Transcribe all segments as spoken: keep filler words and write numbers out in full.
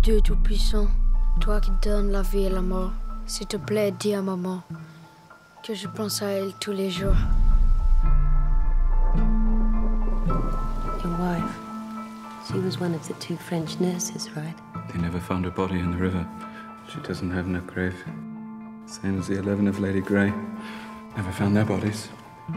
Dieu Tout-Puissant, toi qui donnes la vie et la mort, s'il te plaît, dis à maman que je pense à elle tous les jours. Your wife, she was one of the two French nurses, right? They never found her body in the river. She doesn't have no grave. Same as the eleven of Lady Grey. Never found their bodies.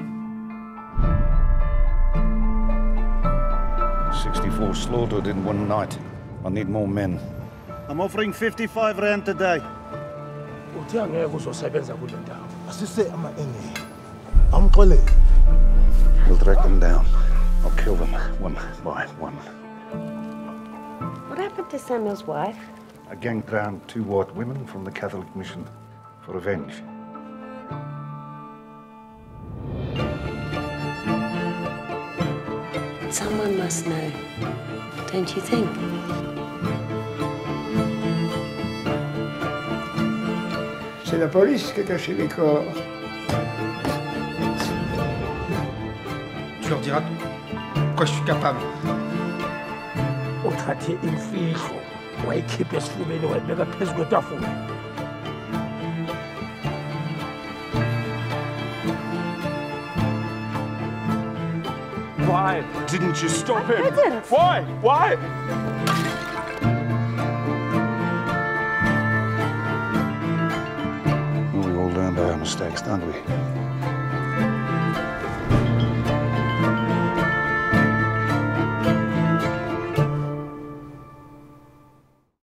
sixty-four slaughtered in one night. I need more men. I'm offering fifty-five rand today. We'll track them down. I'll kill them one by one. What happened to Samuel's wife? A gang drowned two white women from the Catholic mission for revenge. Someone must know, don't you think? C'est la police qui a caché les corps. Tu leur diras de quoi je suis capable. Uthathe imfihlo wayikhiphe esifubeni wayibeka phezu kwetafula. Why didn't you stop him? I didn't. Why? Why? Well, we all learned our mistakes, don't we?